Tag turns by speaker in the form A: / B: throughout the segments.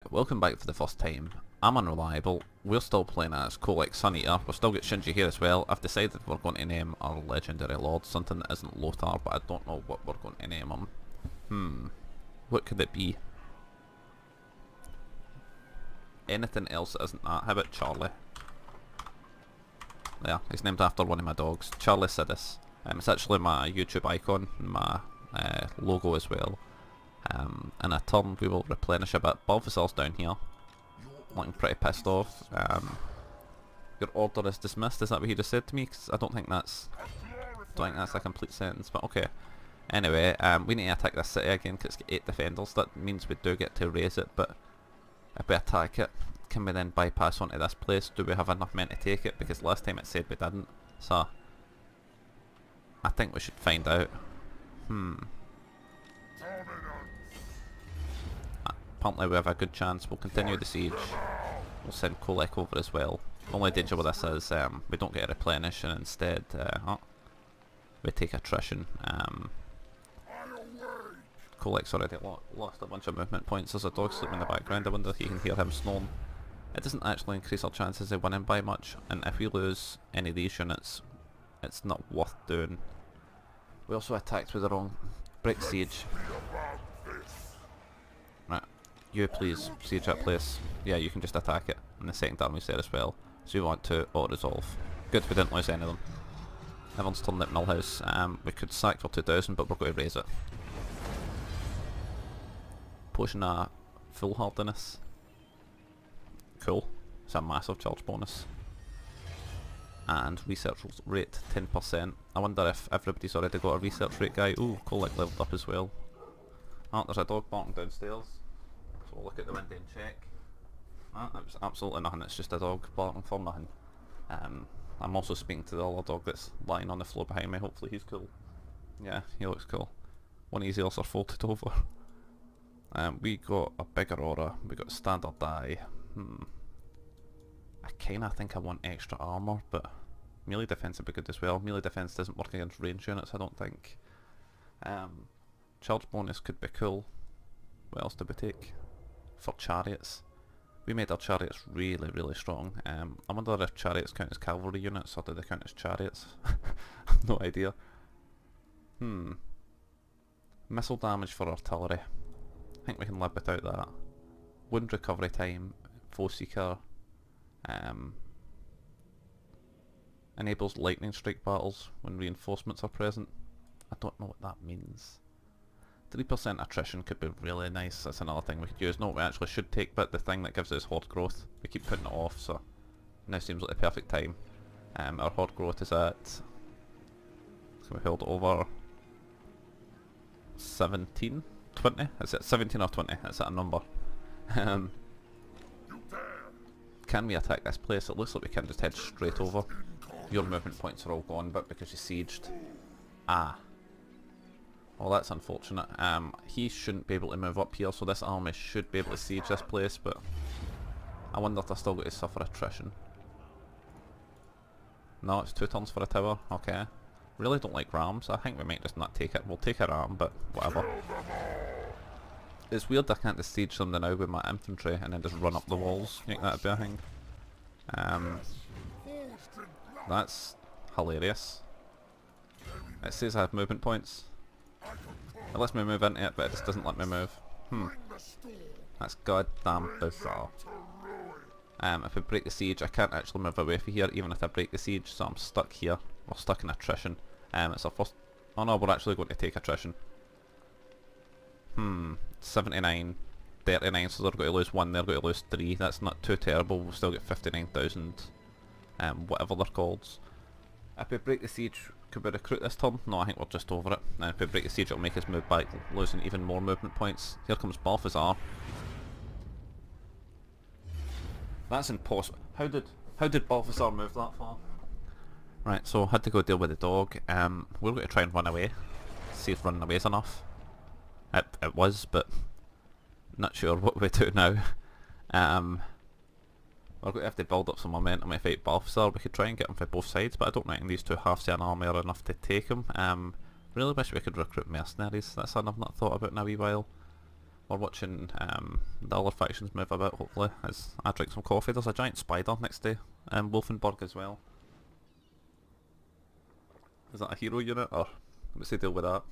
A: Welcome back for the first time. I'm Unreliable. We're still playing as Kholek Suneater. We've still got Shinji here as well. I've decided we're going to name our legendary lord something that isn't Lothar, but I don't know what we're going to name him. What could it be? Anything else that isn't that? How about Charlie? Yeah, he's named after one of my dogs, Charlie Sidis. It's actually my YouTube icon, my logo as well. In a turn we will replenish a bit. Balthazar's down here, looking pretty pissed off. Your order is dismissed, is that what he just said to me? 'Cause I don't think that's a complete sentence, but okay. Anyway, we need to attack this city again because it's got 8 defenders. That means we do get to raise it, but if we attack it, can we then bypass onto this place? Do we have enough men to take it? Because last time it said we didn't, so I think we should find out. Apparently we have a good chance. We'll continue the siege. We'll send Kholek over as well. The only danger with this is we don't get a replenish and instead we take attrition. Kholek's already lost a bunch of movement points. There's a dog sleeping in the background. I wonder if you can hear him snoring. It doesn't actually increase our chances of winning by much, and if we lose any of these units, it's not worth doing. We also attacked with the wrong brick siege. Right, you please siege that place. Yeah, you can just attack it, and the second army's there as well. So we want to auto-resolve. Good, we didn't lose any of them. Everyone's turned at Millhouse. We could sack for 2000, but we're going to raise it. Potion of full hardiness. Cool. It's a massive charge bonus. And research rate 10%. I wonder if everybody's already got a research rate guy. Ooh, Kholek leveled up as well. Oh, there's a dog barking downstairs. So we'll look at the window and check. Ah, that was absolutely nothing, it's just a dog barking for nothing. I'm also speaking to the other dog that's lying on the floor behind me. Hopefully he's cool. Yeah, he looks cool. One of his ears are folded over. We got a bigger aura, we got a standard die. I kinda think I want extra armour, but melee defense would be good as well. Melee defense doesn't work against range units, I don't think. Charge bonus could be cool. What else did we take? For chariots. We made our chariots really, really strong. I wonder if chariots count as cavalry units or do they count as chariots? I've no idea. Missile damage for artillery. I think we can live without that. Wound recovery time, foe seeker. Enables lightning strike battles when reinforcements are present. I don't know what that means. 3% attrition could be really nice. That's another thing we could use. No, we actually should take, but the thing that gives us horde growth. We keep putting it off, so now seems like the perfect time. Our horde growth is at, so we held over 17, 20. Is it 17 or 20? That's a number. Can we attack this place? It looks like we can just head straight over. Your movement points are all gone, but because you sieged. Well, that's unfortunate. He shouldn't be able to move up here, so this army should be able to siege this place, but I wonder if they're still going to suffer attrition. No, it's 2 turns for a tower. Okay. Really don't like rams. I think we might just not take it. We'll take a ram, but whatever. It's weird I can't just siege them now with my infantry and then just run up the walls. You think that'd be a thing? That's hilarious. It says I have movement points. It lets me move into it, but it just doesn't let me move. That's goddamn bizarre. If we break the siege, I can't actually move away from here even if I break the siege, so I'm stuck here. We're stuck in attrition. It's our first... Oh no, we're actually going to take attrition. 79, 39, so they're going to lose 1, they're going to lose 3. That's not too terrible, we'll still get 59,000, whatever they're called. If we break the siege, could we recruit this turn? No, I think we're just over it. And if we break the siege, it'll make us move back, losing even more movement points. Here comes Balthazar. That's impossible. How did Balthazar move that far? Right, so had to go deal with the dog. We're going to try and run away. See if running away is enough. It was, but not sure what we do now. We're going to have to build up some momentum to fight Balthazar. We could try and get him for both sides, but I don't think these two halves of an army are enough to take him. Really wish we could recruit mercenaries. That's something I've not thought about in a wee while. we're watching the other factions move about, hopefully, as I drink some coffee. There's a giant spider next to Wolfenburg as well. Is that a hero unit, or what's the deal with that?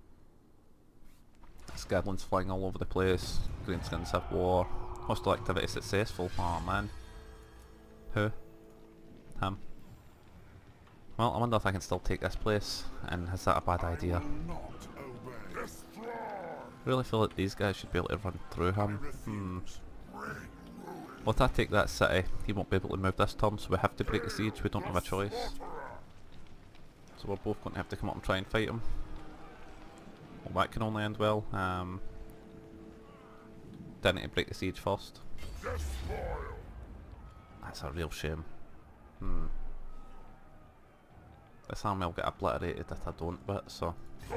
A: Scadlings flying all over the place, Greenskins have war, hostile activity successful. Oh man. Who? Him. Well, I wonder if I can still take this place, and is that a bad idea? Really feel like these guys should be able to run through him. Well, if I take that city, he won't be able to move this turn, so we have to break the siege. We don't have a choice. So we're both going to have to come up and try and fight him. Well, that can only end well. Didn't need to break the siege first. That's a real shame. This army will get obliterated if I don't, but so.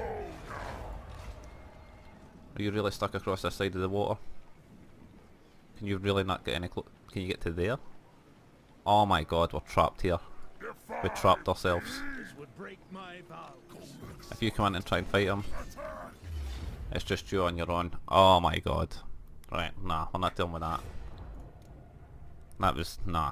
A: Are you really stuck across this side of the water? Can you really not get any can you get to there? Oh my god, we're trapped here. We trapped ourselves. If you come in and try and fight him, it's just you on your own. Oh my god. Right, nah, we're not dealing with that. That was, nah.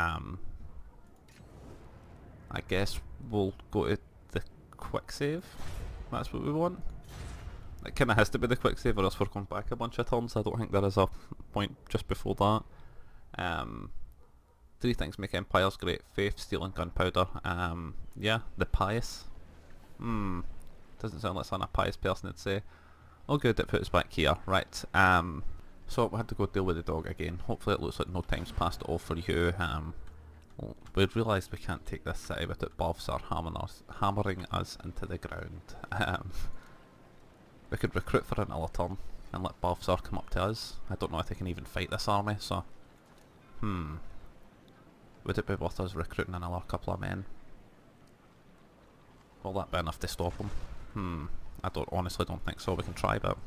A: I guess we'll go to the quick save. That's what we want. It kinda has to be the quick save or else we're going back a bunch of turns. I don't think there is a point just before that. 3 things make empires great: faith, steel and gunpowder. Yeah, the pious. Doesn't sound like something a pious person would say. Oh good, it puts us back here. Right, so we had to go deal with the dog again. Hopefully it looks like no time's passed at all for you. Well, we've realised we can't take this city without Balthasar hammering us into the ground. We could recruit for another turn and let Balthasar come up to us. I don't know if they can even fight this army, so... Would it be worth us recruiting another couple of men? Will that be enough to stop them? I honestly don't think so. We can try, but...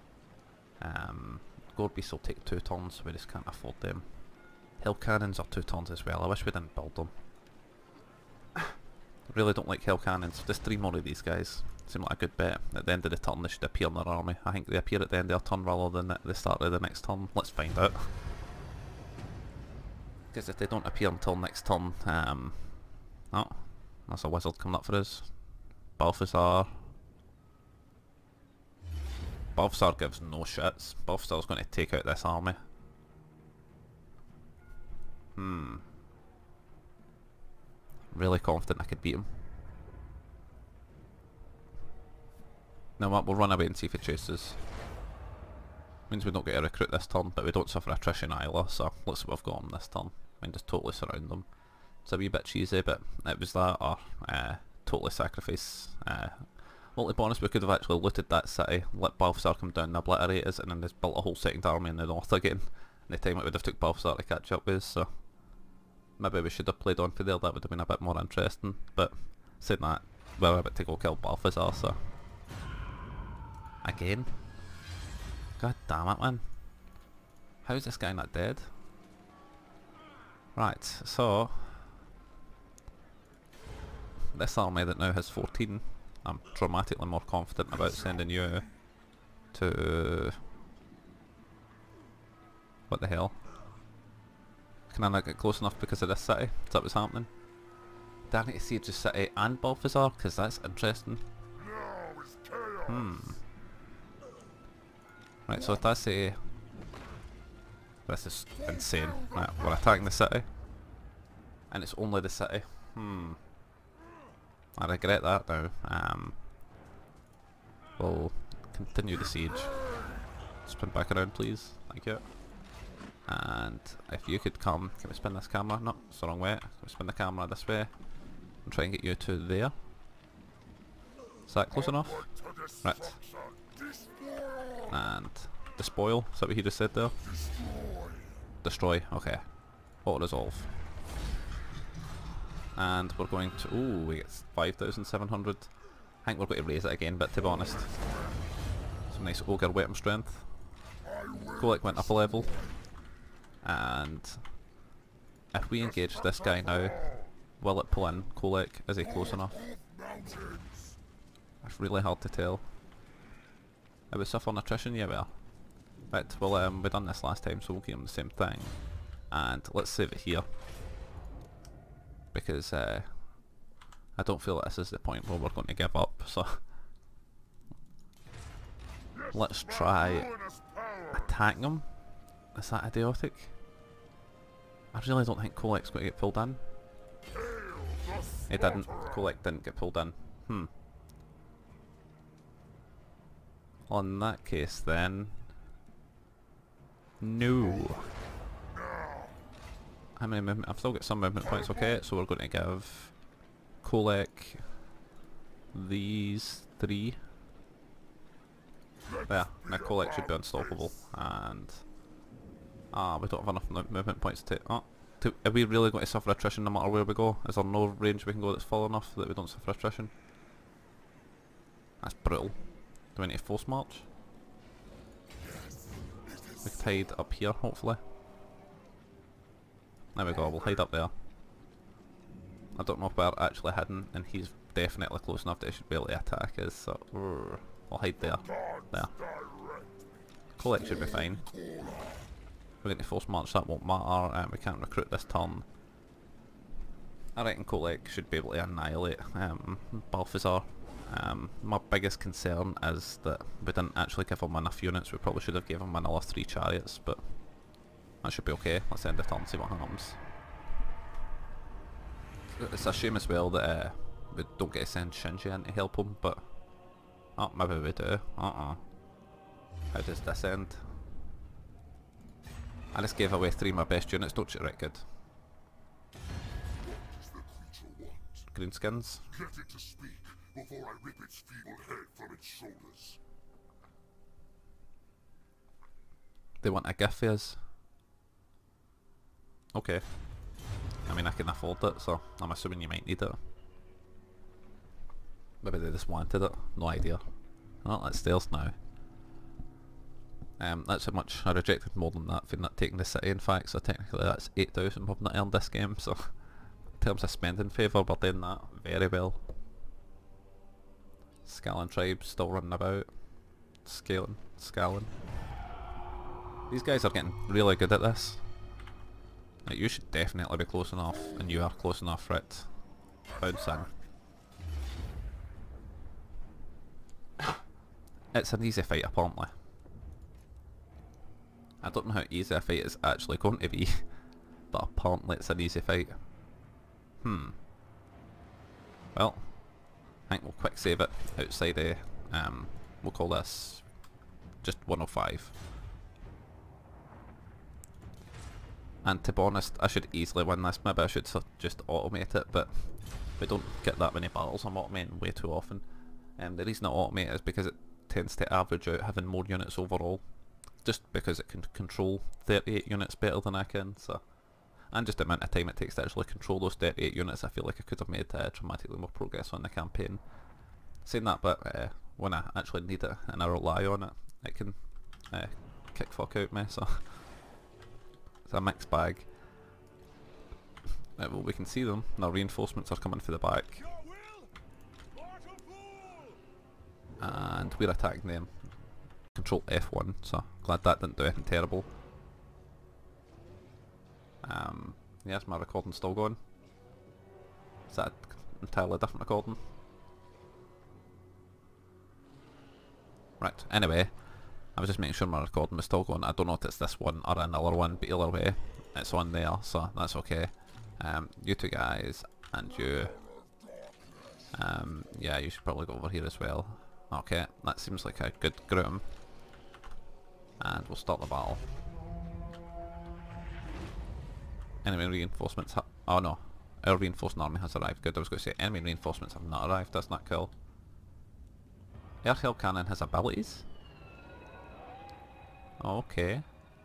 A: Gourbeasts will take 2 turns, so we just can't afford them. Hill cannons are 2 turns as well. I wish we didn't build them. I really don't like hill cannons. Just 3 more of these guys. Seem like a good bet. At the end of the turn they should appear in their army. I think they appear at the end of their turn rather than at the start of the next turn. Let's find out. Because if they don't appear until next turn, oh, that's a wizard coming up for us. Balthasar. Balthasar gives no shits. Balthasar's going to take out this army. Really confident I could beat him. Now what, we'll run away and see if he chases. Means we don't get a recruit this turn, but we don't suffer attrition either, so let's see what we've got on this turn. I mean, just totally surround them. It's a wee bit cheesy, but it was that, or totally sacrifice. Well, to be honest, we could have actually looted that city, let Balthasar come down and obliterate us, and then just built a whole second army in the north again. And the time it would have took Balthasar to catch up with us, so... Maybe we should have played on for there, that would have been a bit more interesting, but saying that, we're about to go kill Balthasar, so... Again? God damn it, man. How is this guy not dead? Right, so... This army that now has 14, I'm dramatically more confident about sending you to... What the hell? Can I not get close enough because of this city? Is that what's happening? Do I need to siege the city and Balthasar? Because that's interesting. Right, so if I say... This is insane. Right, we're attacking the city. And it's only the city. I regret that now. We'll continue the siege. Spin back around please. Thank you. And if you could come... Can we spin this camera? No, it's the wrong way. Can we spin the camera this way? And try and get you to there. Is that close enough? Right. And despoil, is that what he just said there? Destroy, okay. Auto resolve. And we're going to, ooh, we get 5,700. I think we're going to raise it again, but to be honest, some nice ogre weapon strength. Kholek went up a level. And if we engage this guy now, will it pull in Kholek? Is he close enough? It's really hard to tell. Are we suffer on attrition? Yeah, we are. Right, well we done this last time, so we'll give him the same thing. And let's save it here. Because I don't feel that this is the point where we're going to give up, so let's try attacking him. Is that idiotic? I really don't think Kholek's going to get pulled in. He didn't. Kholek didn't get pulled in. Well, in that case then... No. How many movement? I've still got some movement points, okay, so we're going to give Kholek these 3. There, now Kholek should be unstoppable, and... we don't have enough movement points to... are we really going to suffer attrition no matter where we go? Is there no range we can go that's far enough that we don't suffer attrition? That's brutal. Do we need to force march? We can hide up here, hopefully. There we go, we'll hide up there. I don't know if we're actually hidden, and he's definitely close enough that he should be able to attack us, so... I'll hide there. There. Kholek should be fine. We're going to force march, that won't matter, and we can't recruit this turn. I reckon Kholek should be able to annihilate Balthazar. My biggest concern is that we didn't actually give him enough units. We probably should have given him another 3 chariots, but that should be okay. Let's end the turn and see what happens. It's a shame as well that we don't get to send Shinji in to help him, but... Oh, maybe we do. How does this end? I just gave away 3 of my best units, don't you? Right, good. Greenskins.
B: Get it to speak before I rip its feeble head from its shoulders.
A: They want a gift of us. Okay. I mean, I can afford it, so I'm assuming you might need it. Maybe they just wanted it. No idea. Well, that's theirs now. That's how much I rejected more than that for not taking the city, in fact, so technically that's 8,000 we've not earned this game, so in terms of spending favour we're doing that very well. Scallan tribes still running about. Scallan. These guys are getting really good at this. Like, you should definitely be close enough, and you are close enough, right? Bounce in. It's an easy fight apparently. I don't know how easy a fight is actually going to be, but apparently it's an easy fight. Well, I think we'll quick save it outside a, we'll call this just 105. And to be honest, I should easily win this. Maybe I should just automate it, but we don't get that many battles. I'm automating way too often. The reason I automate is because it tends to average out having more units overall. Just because it can control 38 units better than I can, so... And just the amount of time it takes to actually control those 38 units, I feel like I could have made dramatically more progress on the campaign. Saying that, but when I actually need it and I rely on it, it can kick fuck out me, so... It's a mixed bag. Well, we can see them. Now reinforcements are coming for the back. And we're attacking them. Control F1, so glad that didn't do anything terrible. Yes, my recording's still going. Is that an entirely different recording? Right, anyway, I was just making sure my recording was still going. I don't know if it's this one or another one, but either way, it's on there, so that's okay. You two guys, and you. Yeah, you should probably go over here as well. Okay, that seems like a good group. And we'll start the battle. Enemy reinforcements oh no, our reinforcing army has arrived. Good, I was going to say enemy reinforcements have not arrived, that's not cool. Air Hell Cannon has abilities? Okay.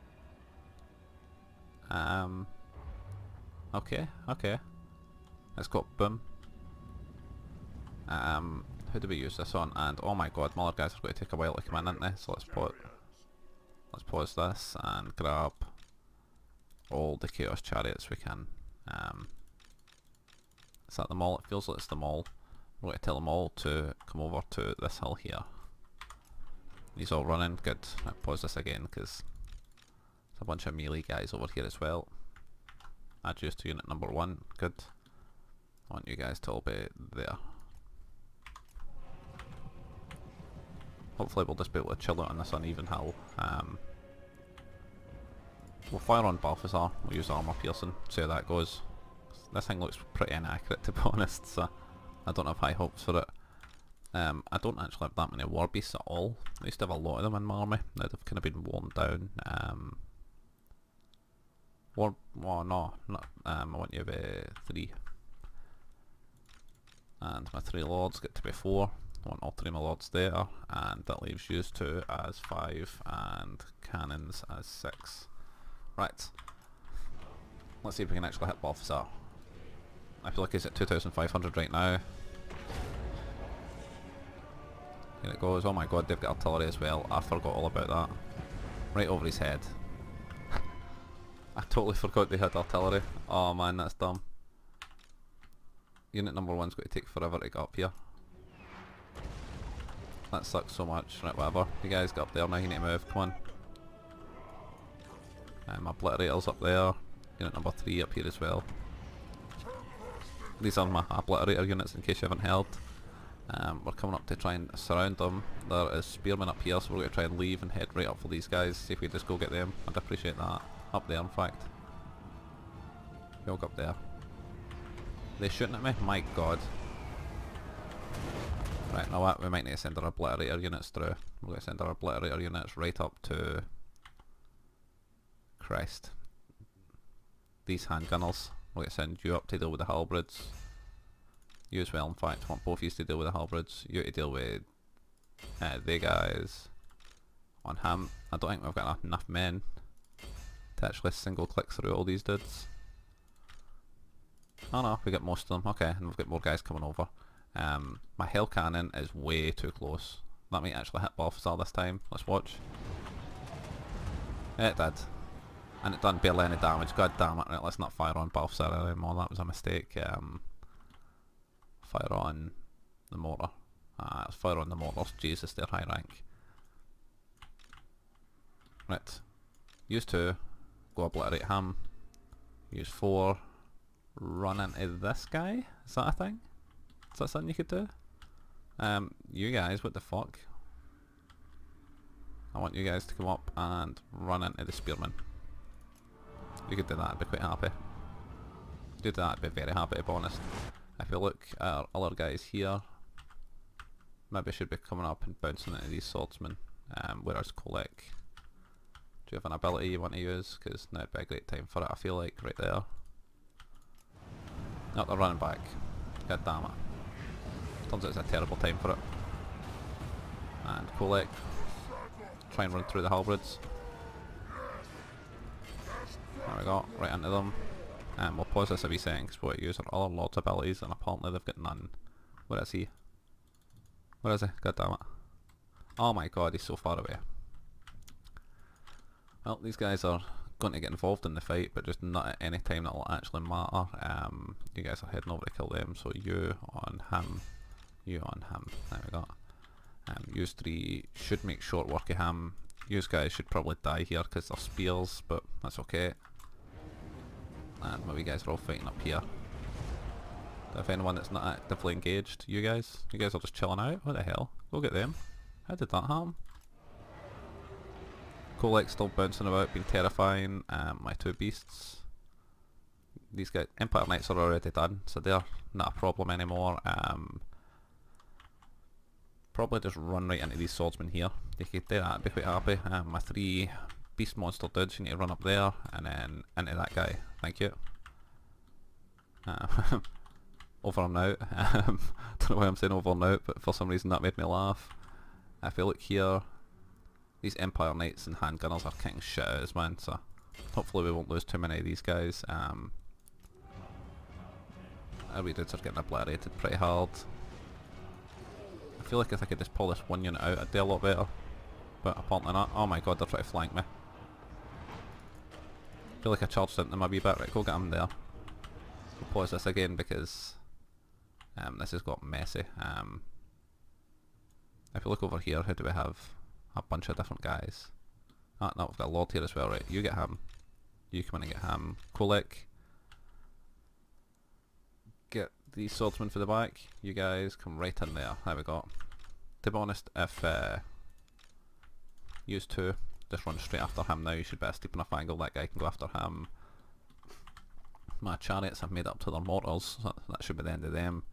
A: Okay. It's got boom. Who do we use this on? And oh my god, Muller guys are going to take a while to come in, aren't they? So let's pause this and grab all the Chaos Chariots we can. Is that them all? It feels like it's them all. We're going to tell them all to come over to this hill here. He's all running, good. I'll pause this again because there's a bunch of melee guys over here as well. Add you to unit number 1, good. I want you guys to all be there. Hopefully we'll just be able to chill out on this uneven hill. We'll fire on Balthazar, we'll use armor piercing, see how that goes. This thing looks pretty inaccurate to be honest, so I don't have high hopes for it. I don't actually have that many war beasts at all. I used to have a lot of them in my army, now they've kind of been worn down. I want you to be 3. And my 3 lords get to be 4. I want all 3 of my lords there, and that leaves you 2 as 5 and cannons as 6. Right. Let's see if we can actually hit Balthazar. I feel like he's at 2,500 right now. Here it goes. Oh my god, they've got artillery as well. I forgot all about that. Right over his head. I totally forgot they had artillery. Oh man, that's dumb. Unit number 1's going to take forever to get up here. That sucks so much. Right, whatever. You guys get up there now, you need to move. Come on. My obliterator's up there. Unit number 3 up here as well. These are my obliterator units in case you haven't heard. We're coming up to try and surround them. There is spearmen up here, so we're going to try and leave and head right up for these guys. See if we just go get them. I'd appreciate that. Up there in fact. Go up there. They shooting at me? My god. Right, now what? We might need to send our obliterator units through. We're going to send our obliterator units right up to... Christ. These handgunners. We're going to send you up to deal with the halberds. You as well, in fact. I want both of you to deal with the halberds. You to deal with the guys on him. I don't think we've got enough men to actually single click through all these dudes. Oh no, we got most of them. Okay, and we've got more guys coming over. My hell cannon is way too close. That might actually hit Balthazar this time. Let's watch. It did. And it done barely any damage. God damn it. Right, let's not fire on Balthazar anymore. That was a mistake. Fire on the mortar. Let's fire on the mortars. Jesus, they're high rank. Right. Use 2. Go obliterate him. Use 4. Run into this guy? Is that a thing? Is that something you could do? You guys, what the fuck? I want you guys to come up and run into the spearmen. You could do that, I'd be quite happy. Do that, I'd be very happy to be honest. If you look at our other guys here, maybe should be coming up and bouncing into these swordsmen. Where's Kholek? Do you have an ability you want to use? Because now would be a great time for it, I feel like, right there. No, they're running back. God damn it. Turns out it's a terrible time for it. And Kholek, try and run through the halberds. There we go, right into them. We'll pause this a wee second because we'll use our other lord's abilities, and apparently they've got none. Where is he? Where is he? God damn it. Oh my god, he's so far away. Well, these guys are going to get involved in the fight, but just not at any time that will actually matter. You guys are heading over to kill them, so you on him, you on him. There we go. Use 3 should make short work of him. Use guys should probably die here because they're spears, but that's okay. And my wee guys are all fighting up here. Do I have anyone that's not actively engaged? You guys? You guys are just chilling out? What the hell? Go get them. How did that happen? Kholek's still bouncing about, being terrifying. My 2 beasts. These guys, Empire Knights are already done, so they're not a problem anymore. Probably just run right into these swordsmen here. They could do that, I'd be quite happy. My 3 beast monster dudes, you need to run up there and then into that guy. Thank you. Over and out. Don't know why I'm saying over and out, but for some reason that made me laugh. If you look here, these Empire Knights and handgunners are kicking shit out as man, so hopefully we won't lose too many of these guys. Our wee dudes are getting obliterated pretty hard. I feel like if I could just pull this one unit out I'd do a lot better, but apparently not. Oh my god, they're trying to flank me. I feel like I charged into them a wee bit. Right, go get them there. We'll pause this again because this has got messy. If you look over here, who do we have? a bunch of different guys. Ah, no, we've got a Lord here as well, right? You get him. You come in and get him. Kholek. Get these swordsmen for the back. You guys come right in there. There we go. To be honest, if use two, just run straight after him now. You should be at a steep enough angle that guy can go after him. My chariots have made up to their mortars, so that should be the end of them.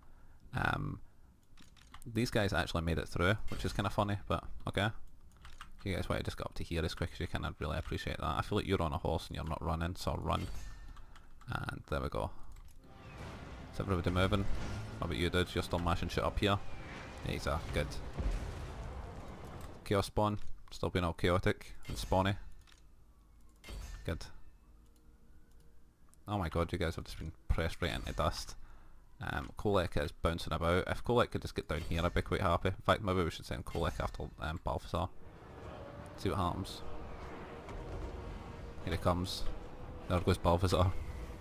A: These guys actually made it through, which is kind of funny, but okay. If you guys want to just get up to here as quick as you can, I'd really appreciate that. I feel like you're on a horse and you're not running, so run. And there we go. Is everybody moving? What about you dudes? You're still mashing shit up here? Yeah, he's good. Chaos spawn, still being all chaotic and spawny. Good. Oh my god, you guys have just been pressed right into dust. Kholek is bouncing about. If Kholek could just get down here, I'd be quite happy. In fact, maybe we should send Kholek after Balthasar. See what happens. Here he comes. There goes Balthasar.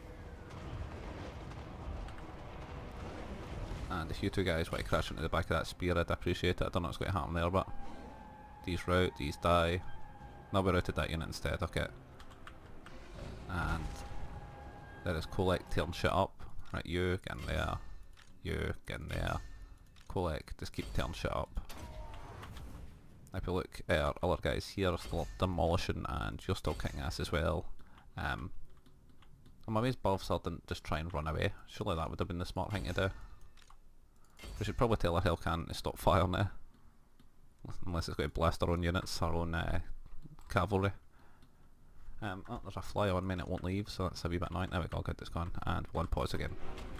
A: And if you two guys want to crash into the back of that spear, I'd appreciate it. I don't know what's going to happen there, but these rout, these die. No, we routed that unit instead, okay. And there is Kholek tearing shit up. Right, you get in there. You get in there. Kholek, just keep tearing shit up. If you look at our other guys here, still demolishing, and you're still kicking ass as well. I'm amazed Balthasar didn't just try and run away. Surely that would have been the smart thing to do. We should probably tell our hell cannon to stop firing now. Unless it's going to blast our own units, our own cavalry. Oh, there's a fly on me and it won't leave, so that's a wee bit annoying. There we go, good, it's gone. And one pause again.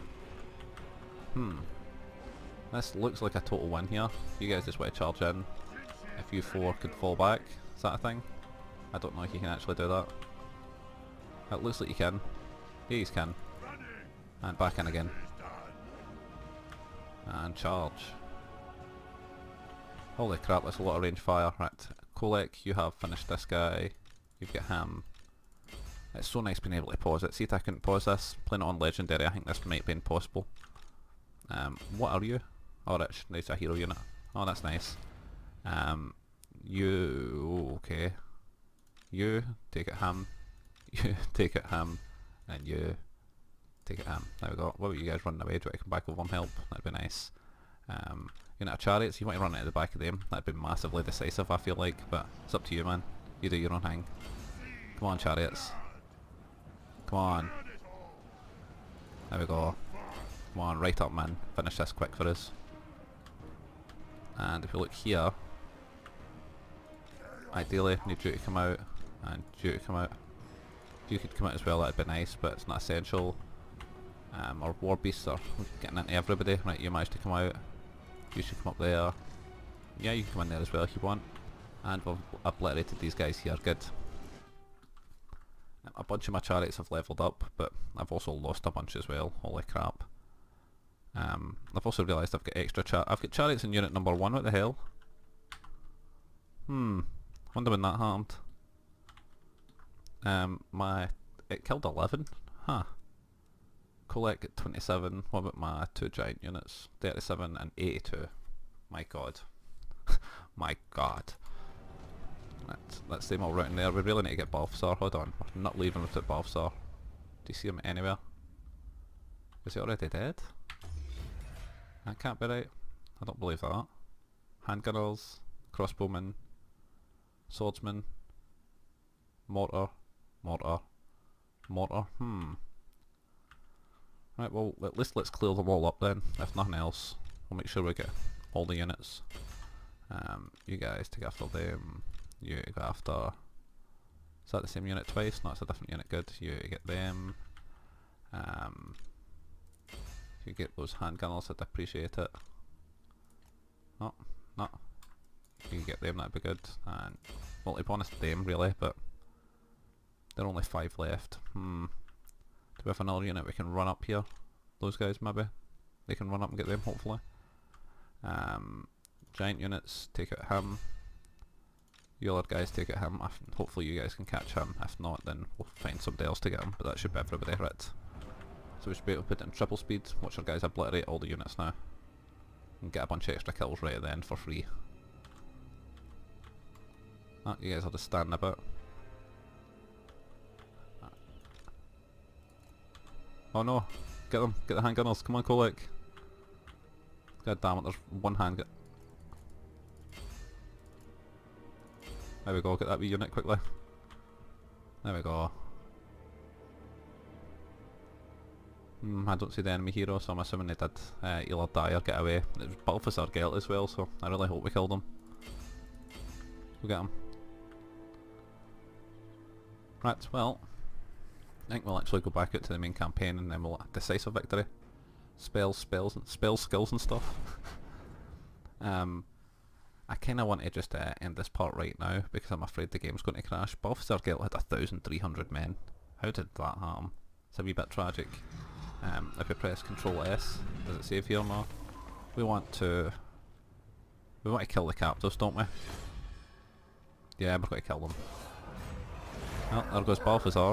A: This looks like a total win here. You guys just want to charge in. If you four could fall back, is that a thing? I don't know if you can actually do that. It looks like you can. Yeah, you can. And back in again. And charge. Holy crap, that's a lot of range fire. Right, Kholek, you have finished this guy. You've got him. It's so nice being able to pause it. See if I couldn't pause this. Playing it on Legendary, I think this might be impossible. What are you? Oh, Rich, nice, a hero unit. Oh, that's nice. You, okay. You, take it him. You, take it him. And you, take it him. There we go. What about you guys running away? Do I come back over and help? That'd be nice. Unit of chariots, you want to run into the back of them. That'd be massively decisive, I feel like. But it's up to you, man. You do your own thing. Come on, chariots. Come on. There we go. Come on, right up, man. Finish this quick for us. And if we look here, ideally, need you to come out, and you to come out. If you could come out as well, that'd be nice, but it's not essential. Our war beasts are getting into everybody. Right, you managed to come out. You should come up there. Yeah, you can come in there as well if you want. And we've obliterated these guys here, good. A bunch of my chariots have leveled up, but I've also lost a bunch as well, holy crap. I've also realised I've got extra I've got chariots in unit number 1, what the hell? Wonder when that happened. It killed 11? Huh. Kholek at 27, what about my 2 giant units? 37 and 82. My god. My god. Let's see them all right in there. We really need to get Balthasar. Hold on. We're not leaving without Balthasar. Do you see him anywhere? Is he already dead? That can't be right. I don't believe that. Handgunners, crossbowmen, swordsman, mortar, mortar, mortar. Right, well, at least let's clear them all up then. If nothing else, we'll make sure we get all the units. You guys take after them. You go after... Is that the same unit twice? No, it's a different unit, good. You get them. If you get those handgunners, I'd appreciate it. No, no. If you get them, that'd be good. And, well, to be honest, them really, but there are only 5 left. Do we have another unit we can run up here? Those guys, maybe? They can run up and get them, hopefully. Giant units, take out him. You other guys take out him. Hopefully you guys can catch him. If not, then we'll find somebody else to get him, but that should be everybody, right? So we should be able to put it in triple speed, watch our guys obliterate all the units now. And get a bunch of extra kills right at the end for free. Oh, you guys are just standing about. Oh no! Get them! Get the handgunners! Come on, Kholek! God damn it, there's one hand. There we go, get that wee unit quickly. There we go. I don't see the enemy hero, so I'm assuming they did either die or get away. It was Balthazar Gelt as well, so I really hope we killed him. Go get him. Right, well, I think we'll actually go back out to the main campaign and then we'll have decisive victory. Spell skills and stuff. I kind of want to just end this part right now because I'm afraid the game's going to crash. Balthazar Gelt had 1,300 men. How did that happen? It's a wee bit tragic. If we press Control S, does it save here? No. We want to kill the captives, don't we? Yeah, we're going to kill them. Well, there goes Balthazar.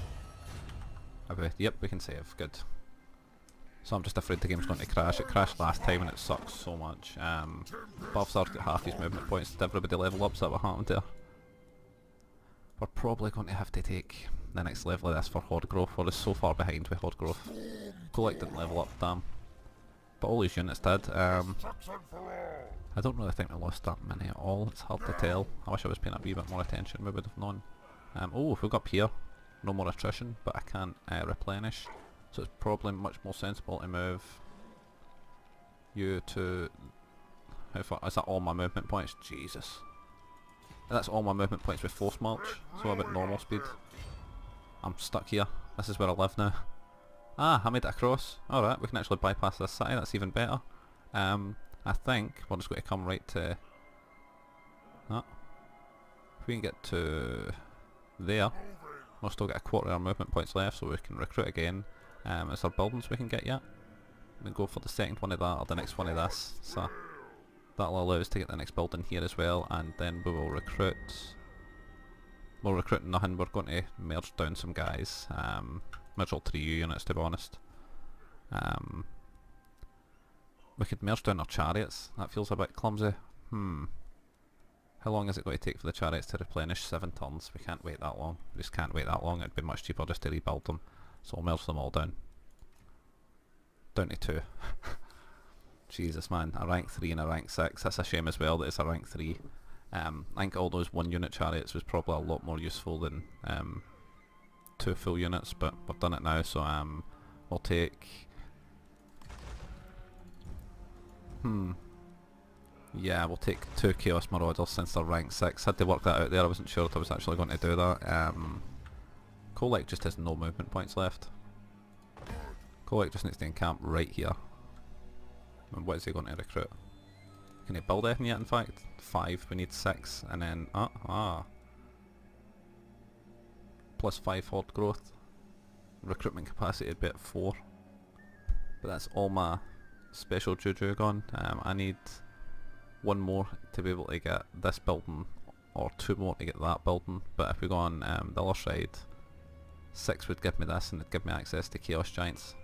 A: Yep, we can save. Good. So I'm just afraid the game's going to crash. It crashed last time and it sucks so much. Balthazar's got half his movement points. Did everybody level up? So that what happened there? We're probably going to have to take the next level of this for Horde growth. We're so far behind with Horde growth. Kholek didn't level up, damn. But all these units did. I don't really think we lost that many at all. It's hard to tell. I wish I was paying a wee bit more attention. We would have known. Oh, if we go up here, no more attrition, but I can't replenish. So it's probably much more sensible to move you to... How far? Is that all my movement points? Jesus. That's all my movement points with force march. So about normal speed. I'm stuck here. This is where I live now. Ah, I made it across. Alright, we can actually bypass this city. That's even better. I think we're just going to come right to... Oh. If we can get to there, we'll still get a quarter of our movement points left, so we can recruit again. Is there buildings we can get yet? We can go for the second one of that or the next one of this. So that'll allow us to get the next building here as well, and then we will recruit. We'll recruit nothing. We're going to merge down some guys. Merge all 3 units, to be honest. We could merge down our chariots. That feels a bit clumsy. How long is it going to take for the chariots to replenish? 7 turns. We can't wait that long. We just can't wait that long. It'd be much cheaper just to rebuild them. So we'll merge them all down. Down to 2. Jesus man, a rank 3 and a rank 6. That's a shame as well that it's a rank 3. I think all those 1 unit chariots was probably a lot more useful than 2 full units, but we've done it now, so we'll take... Yeah, we'll take 2 Chaos Marauders since they're rank 6. Had to work that out there, I wasn't sure if I was actually going to do that. Kholek just has no movement points left. Kholek just needs to encamp right here. And what is he going to recruit? Can he build anything yet, in fact? 5, we need 6, and then... Plus 5 horde growth. Recruitment capacity would be at 4. But that's all my special juju gone. I need 1 more to be able to get this building, or 2 more to get that building. But if we go on the other side, 6 would give me this and it'd give me access to Chaos Giants.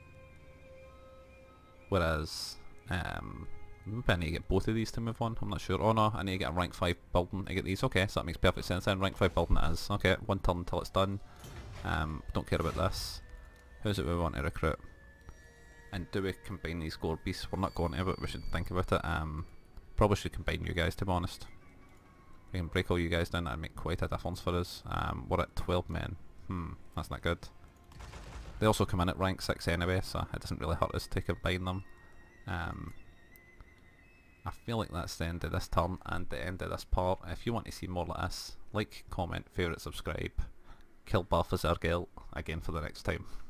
A: Whereas, maybe I need to get both of these to move on, I'm not sure. Oh no, I need to get a rank 5 building to get these. Okay, so that makes perfect sense then. Rank 5 building it is. Okay, 1 turn until it's done. Don't care about this. Who's it we want to recruit? And do we combine these gore beasts? We're not going to, but we should think about it. Probably should combine you guys, to be honest. We can break all you guys down, that'd make quite a difference for us. We're at 12 men. That's not good. They also come in at rank 6 anyway, so it doesn't really hurt us to combine them. I feel like that's the end of this turn and the end of this part. If you want to see more like this, like, comment, favourite, subscribe. Kill Balthazar Gelt again for the next time.